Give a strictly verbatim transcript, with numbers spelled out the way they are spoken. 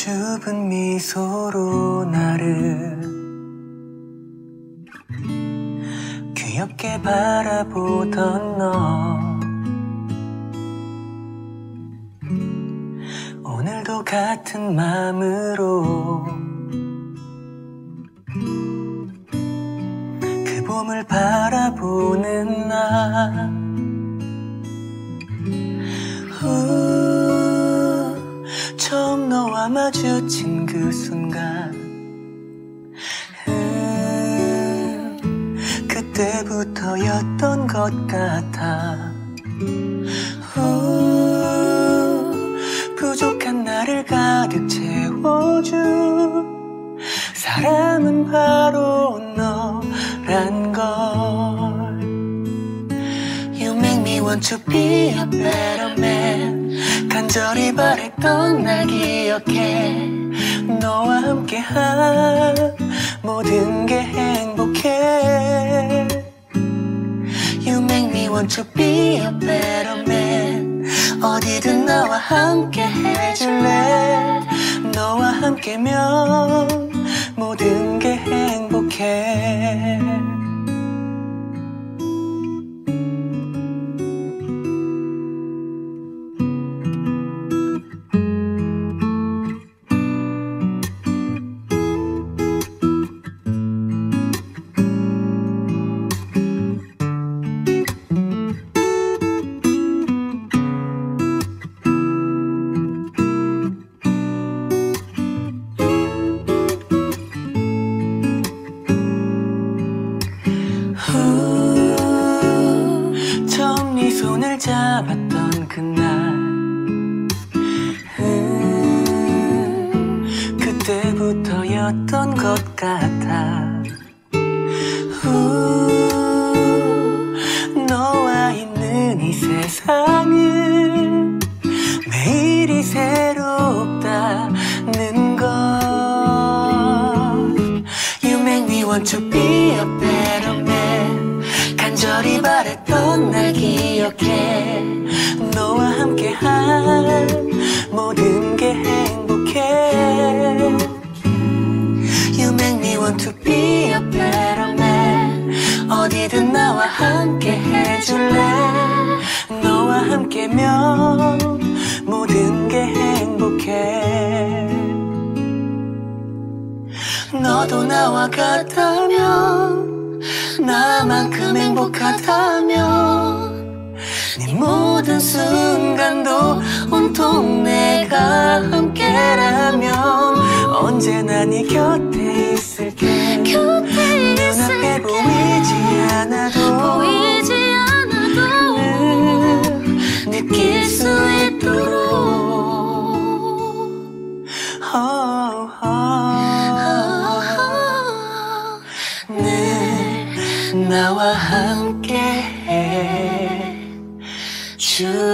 수줍은 미소로 나를 귀엽게 바라보던 너, 오늘도 같은 맘으로 그 봄을 바라보는 나. 우, 처음 너와 마주친 그 순간, 음, 그때부터였던 것 같아. 우, 부족한 나를 가득 채워준 사람은 바로 너란 걸. You make me want to be a better man. 간절히 바랬던 날 기억해. 너와 함께한 모든 게 행복해. You make me want to be a better man. 어디든 나와 함께 해줄래. 너와 함께면 모든 게 행복해. 처음 네 손을 잡았던 그날, 음, 그때부터였던 것 같아. 우, 너와 있는 이 세상은 매일이 새롭다는 걸. You make me want to be a better man. 간절히 바랬던 날 기억해. 너와 함께한 모든 게 행복해. You make me want to be a better man. 어디든 나와 함께 해줄래. 너와 함께면 모든 게 행복해. 너도 나와 같다면, 나만큼 행복하다면, 네 모든 순간도 온통 내가 함께라면 언제나 네 곁에 있을게. 곁에 눈앞에 있을게. 보이지 않아도, 보이지 않아도 늘 느낄 수 있도록. oh, oh. 늘 나와 함께 해줄래.